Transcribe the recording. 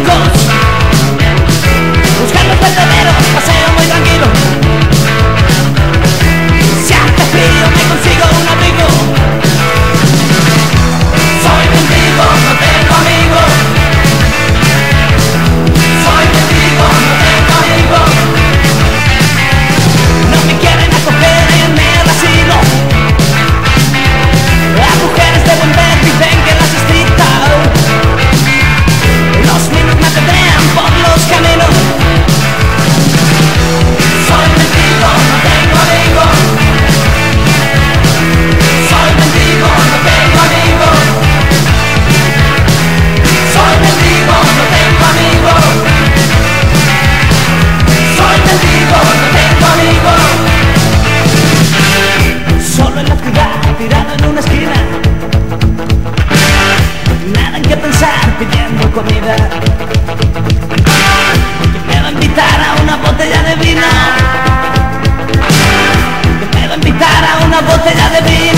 buscando el vertedero, paseo muy tranquilo. Si hace frío me consigo un abrigo. Soy mendigo, no tengo amigos. Soy mendigo, no tengo amigos. No me quieren acoger en el asilo. Las mujeres de buen ver dicen que las estrictas. Los niños me apedrean por los caminos. Soy mendigo, no tengo amigos. Soy mendigo, no tengo amigos. Soy mendigo, no tengo amigos. Soy mendigo, no tengo amigos. Solo en la ciudad, tirado en una esquina. Nada en qué pensar, pidiendo comida. Que me va a invitar a una botella de vino. Que me va a invitar a una botella de vino.